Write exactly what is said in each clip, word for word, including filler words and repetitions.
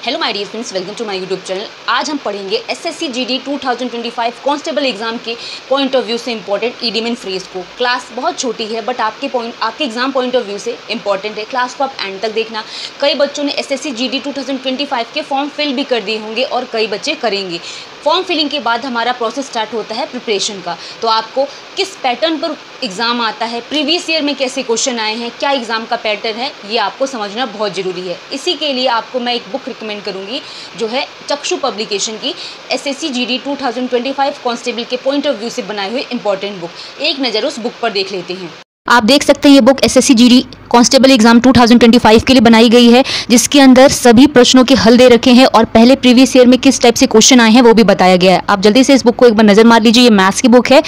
Hello my dear friends, welcome to my YouTube channel. आज हम पढ़ेंगे SSC GD two thousand twenty five constable exam के point of view से important idiom and phrase को। Class बहुत छोटी है बट आपके पॉइंट आपके एग्जाम पॉइंट ऑफ व्यू से इंपॉर्टेंट है। क्लास को आप एंड तक देखना। कई बच्चों ने SSC GD two thousand twenty five के फॉर्म फिल भी कर दिए होंगे और कई बच्चे करेंगे। फॉर्म फिलिंग के बाद हमारा प्रोसेस स्टार्ट होता है प्रिपरेशन का। तो आपको किस पैटर्न पर एग्ज़ाम आता है, प्रीवियस ईयर में कैसे क्वेश्चन आए हैं, क्या एग्ज़ाम का पैटर्न है, ये आपको समझना बहुत ज़रूरी है। इसी के लिए आपको मैं एक बुक रिकमेंड करूँगी जो है चक्षु पब्लिकेशन की SSC GD two thousand twenty five constable के पॉइंट ऑफ व्यू से बनाई हुई इंपॉर्टेंट बुक। एक नज़र उस बुक पर देख लेते हैं। आप देख सकते हैं ये book SSC GD constable exam two thousand twenty five के लिए बनाई गई है, जिसके अंदर सभी प्रश्नों के हल दे रखे हैं और पहले प्रीवियस ईयर में किस टाइप से क्वेश्चन आए हैं वो भी बताया गया है। आप जल्दी से इस बुक को एक बार नजर मार लीजिए। ये मैथ्स की बुक है।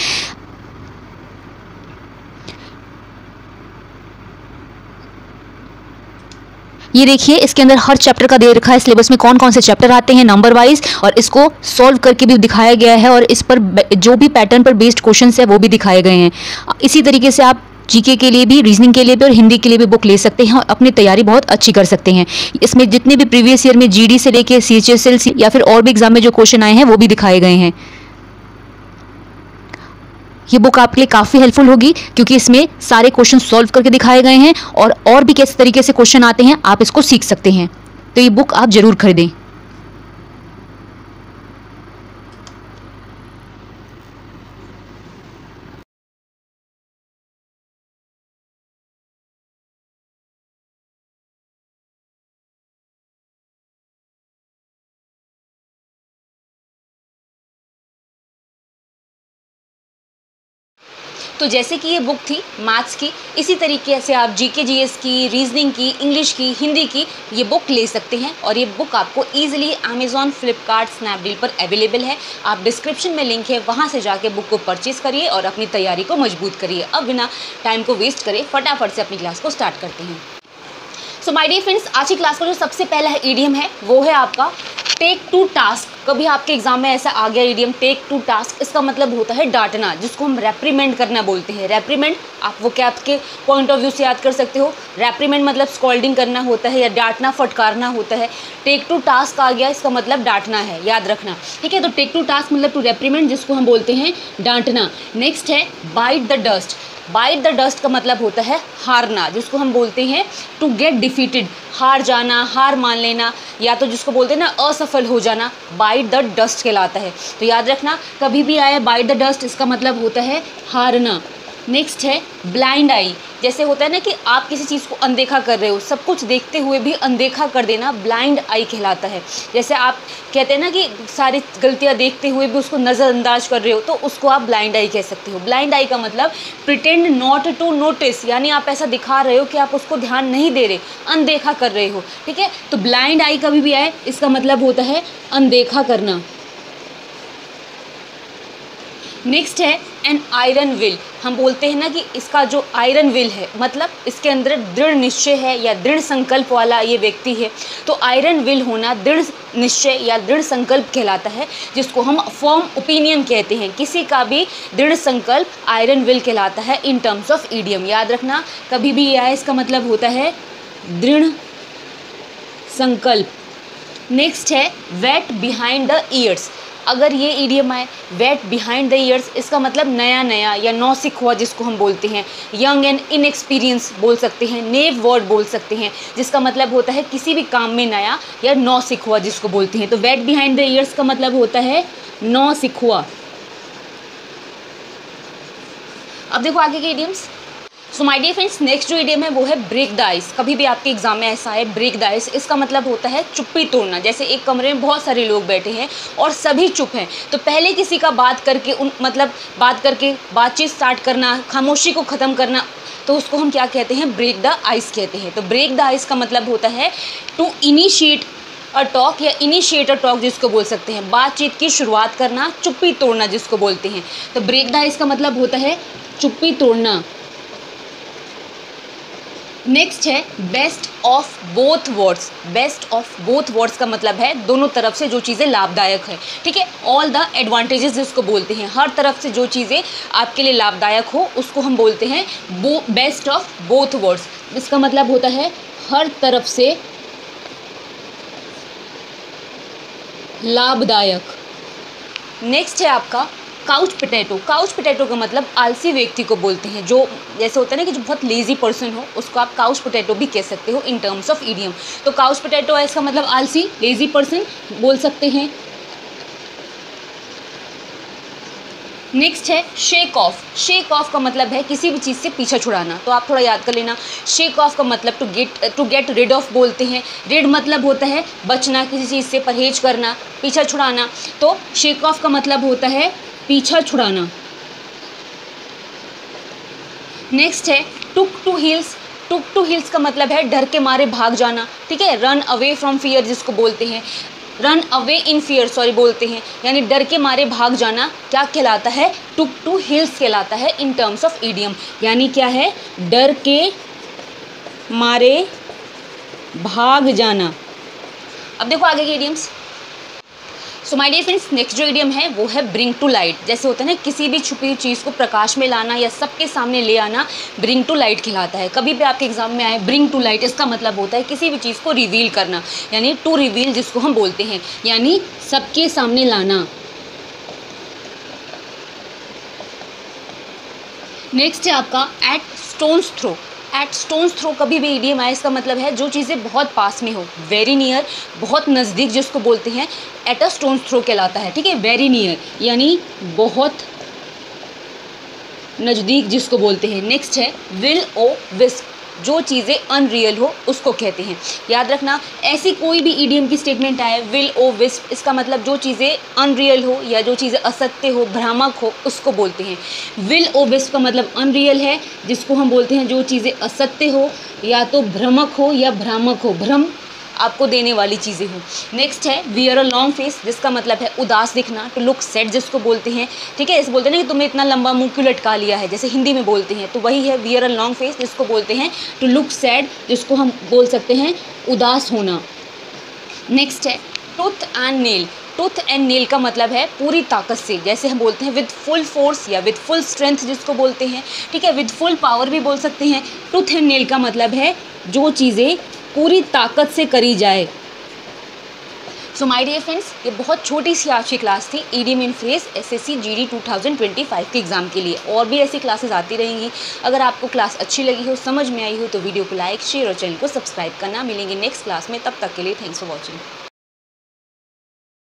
ये देखिए, इसके अंदर हर चैप्टर का दे रखा है, सिलेबस में कौन कौन से चैप्टर आते हैं नंबर वाइज, और इसको सॉल्व करके भी दिखाया गया है और इस पर जो भी पैटर्न पर बेस्ड क्वेश्चंस है वो भी दिखाए गए हैं। इसी तरीके से आप जीके के लिए भी, रीजनिंग के लिए भी और हिंदी के लिए भी बुक ले सकते हैं और अपनी तैयारी बहुत अच्छी कर सकते हैं। इसमें जितने भी प्रीवियस ईयर में जीडी से लेके सीएचएसएल या फिर और भी एग्जाम में जो क्वेश्चन आए हैं वो भी दिखाए गए हैं। ये बुक आपके लिए काफ़ी हेल्पफुल होगी क्योंकि इसमें सारे क्वेश्चन सॉल्व करके दिखाए गए हैं और और भी किस तरीके से क्वेश्चन आते हैं आप इसको सीख सकते हैं। तो ये बुक आप जरूर खरीदें। तो जैसे कि ये बुक थी मैथ्स की, इसी तरीके से आप जीके जीएस की, रीजनिंग की, इंग्लिश की, हिंदी की ये बुक ले सकते हैं। और ये बुक आपको ईजिली अमेजॉन, फ्लिपकार्ट, स्नैपडील पर अवेलेबल है। आप डिस्क्रिप्शन में लिंक है, वहाँ से जाके बुक को परचेज़ करिए और अपनी तैयारी को मजबूत करिए। अब बिना टाइम को वेस्ट करे फटाफट से अपनी क्लास को स्टार्ट करते हैं। सो माय डियर फ्रेंड्स, आज की क्लास का जो सबसे पहला ईडियम है वो है आपका टेक टू टास्क। कभी आपके एग्जाम में ऐसा आ गया ईडियम टेक टू टास्क, इसका मतलब होता है डांटना, जिसको हम रेप्रीमेंड करना बोलते हैं। रेप्रीमेंड आप वो क्या आपके पॉइंट ऑफ व्यू से याद कर सकते हो। रेप्रीमेंड मतलब स्कॉल्डिंग करना होता है या डांटना, फटकारना होता है। टेक टू टास्क आ गया, इसका मतलब डांटना है, याद रखना, ठीक है। तो टेक टू टास्क मतलब टू रेप्रीमेंड, जिसको हम बोलते हैं डांटना। नेक्स्ट है bite the dust. Bite the dust का मतलब होता है हारना, जिसको हम बोलते हैं टू गेट डिफीटेड, हार जाना, हार मान लेना, या तो जिसको बोलते हैं ना असफल हो जाना, बाइट द डस्ट कहलाता है। तो याद रखना, कभी भी आए बाइट द डस्ट, इसका मतलब होता है हारना। नेक्स्ट है ब्लाइंड आई। जैसे होता है ना कि आप किसी चीज़ को अनदेखा कर रहे हो, सब कुछ देखते हुए भी अनदेखा कर देना ब्लाइंड आई कहलाता है। जैसे आप कहते हैं ना कि सारी गलतियां देखते हुए भी उसको नज़रअंदाज कर रहे हो, तो उसको आप ब्लाइंड आई कह सकते हो। ब्लाइंड आई का मतलब प्रिटेंड नॉट टू नोटिस, यानी आप ऐसा दिखा रहे हो कि आप उसको ध्यान नहीं दे रहे, अनदेखा कर रहे हो, ठीक है। तो ब्लाइंड आई कभी भी आए, इसका मतलब होता है अनदेखा करना। नेक्स्ट है एन आयरन विल। हम बोलते हैं ना कि इसका जो आयरन विल है, मतलब इसके अंदर दृढ़ निश्चय है या दृढ़ संकल्प वाला ये व्यक्ति है। तो आयरन विल होना दृढ़ निश्चय या दृढ़ संकल्प कहलाता है, जिसको हम फर्म ओपिनियन कहते हैं। किसी का भी दृढ़ संकल्प आयरन विल कहलाता है इन टर्म्स ऑफ ईडियम। याद रखना, कभी भी आए इसका मतलब होता है दृढ़ संकल्प। नेक्स्ट है वेट बिहाइंड द ईयर्स। अगर ये ईडियम आए वेट बिहाइंड द ईयर्स, इसका मतलब नया नया या नौसिखुआ, जिसको हम बोलते हैं। यंग एंड इनएक्सपीरियंस बोल सकते हैं, नेव वर्ड बोल सकते हैं, जिसका मतलब होता है किसी भी काम में नया या नौसिखुआ जिसको बोलते हैं। तो वेट बिहाइंड द ईयर्स का मतलब होता है नौसिखुआ। अब देखो आगे के idioms. So my dear friends, next जो ईडियम है वो है ब्रेक द आइस। कभी भी आपके एग्जाम में ऐसा है ब्रेक द आइस, इसका मतलब होता है चुप्पी तोड़ना। जैसे एक कमरे में बहुत सारे लोग बैठे हैं और सभी चुप हैं, तो पहले किसी का बात करके उन मतलब बात करके बातचीत स्टार्ट करना, खामोशी को ख़त्म करना, तो उसको हम क्या कहते हैं, ब्रेक द आइस कहते हैं। तो ब्रेक द आइस का मतलब होता है टू इनिशिएट अ टॉक या इनिशिएट अ टॉक जिसको बोल सकते हैं, बातचीत की शुरुआत करना, चुप्पी तोड़ना जिसको बोलते हैं। तो ब्रेक द आइस का मतलब होता है चुप्पी तोड़ना। नेक्स्ट है best of both words. Best of both words का मतलब है दोनों तरफ से जो चीज़ें लाभदायक है, ठीक है। ऑल द एडवांटेजेस जिसको बोलते हैं, हर तरफ से जो चीज़ें आपके लिए लाभदायक हो उसको हम बोलते हैं बो बेस्ट ऑफ बोथ वर्ड्स। इसका मतलब होता है हर तरफ से लाभदायक। नेक्स्ट है आपका काउच पोटैटो। काउच पोटैटो का मतलब आलसी व्यक्ति को बोलते हैं, जो जैसे होता है ना कि जो बहुत लेजी पर्सन हो उसको आप काउच पोटैटो भी कह सकते हो इन टर्म्स ऑफ इडियम। तो काउच पोटैटो है इसका मतलब आलसी, लेजी पर्सन बोल सकते हैं। नेक्स्ट है शेक ऑफ। शेक ऑफ का मतलब है किसी भी चीज़ से पीछा छुड़ाना, तो आप थोड़ा याद कर लेना। शेक ऑफ का मतलब to get to get rid off बोलते हैं। रिड मतलब होता है बचना, किसी चीज़ से परहेज करना, पीछा छुड़ाना। तो शेक ऑफ का मतलब होता है पीछा छुड़ाना। नेक्स्ट है took to heels. Took to heels का मतलब है डर के मारे भाग जाना, ठीक है। रन अवे फ्रॉम फियर जिसको बोलते हैं, run away in fear sorry बोलते हैं, यानी डर के मारे भाग जाना क्या कहलाता है, टुक टू हिल्स कहलाता है इन टर्म्स ऑफ इडियम। यानी क्या है, डर के मारे भाग जाना। अब देखो आगे के idioms. So my dear friends, next जो इडियम है वो है ब्रिंग टू लाइट। जैसे होता है ना किसी भी छुपी हुई चीज़ को प्रकाश में लाना या सबके सामने ले आना, ब्रिंग टू लाइट कहलाता है। कभी भी आपके एग्जाम में आए ब्रिंग टू लाइट, इसका मतलब होता है किसी भी चीज़ को रिवील करना, यानी टू रिवील जिसको हम बोलते हैं, यानी सबके सामने लाना। नेक्स्ट है आपका at stones throw. At stones throw कभी भी इडियम आए इसका मतलब है जो चीज़ें बहुत पास में हो, वेरी नियर, बहुत नज़दीक जिसको बोलते हैं एट अ स्टोन्स थ्रो कहलाता है, ठीक है। वेरी नियर यानी बहुत नज़दीक जिसको बोलते हैं। नेक्स्ट है विल ओ विस्प। जो चीज़ें अनरियल हो उसको कहते हैं। याद रखना, ऐसी कोई भी इडियम की स्टेटमेंट आए विल ओ विस्प, इसका मतलब जो चीज़ें अनरियल हो या जो चीज़ें असत्य हो, भ्रामक हो, उसको बोलते हैं। विल ओ विस्प का मतलब अनरियल है, जिसको हम बोलते हैं जो चीज़ें असत्य हो या तो भ्रमक हो या भ्रामक हो, भ्रम आपको देने वाली चीज़ें हो। नेक्स्ट है वियर अ लॉन्ग फेस, जिसका मतलब है उदास दिखना, टू लुक सैड जिसको बोलते हैं, ठीक है। इस बोलते हैं ना कि तुमने इतना लंबा मुंह क्यों लटका लिया है, जैसे हिंदी में बोलते हैं, तो वही है वियर अ लॉन्ग फेस जिसको बोलते हैं टू लुक सैड, जिसको हम बोल सकते हैं उदास होना। नेक्स्ट है tooth and nail. Tooth and nail का मतलब है पूरी ताकत से, जैसे हम बोलते हैं विद फुल फोर्स या विद फुल स्ट्रेंथ जिसको बोलते हैं, ठीक है। विद फुल पावर भी बोल सकते हैं। टूथ एंड नेल का मतलब है जो चीज़ें पूरी ताकत से करी जाए। सो माय डियर फ्रेंड्स, ये बहुत छोटी सी आज की क्लास थी idiom in phrase SSC GD two thousand twenty five के एग्जाम के लिए। और भी ऐसी क्लासेस आती रहेंगी। अगर आपको क्लास अच्छी लगी हो, समझ में आई हो, तो वीडियो को लाइक, शेयर और चैनल को सब्सक्राइब करना। मिलेंगे नेक्स्ट क्लास में, तब तक के लिए थैंक्स फॉर वॉचिंग।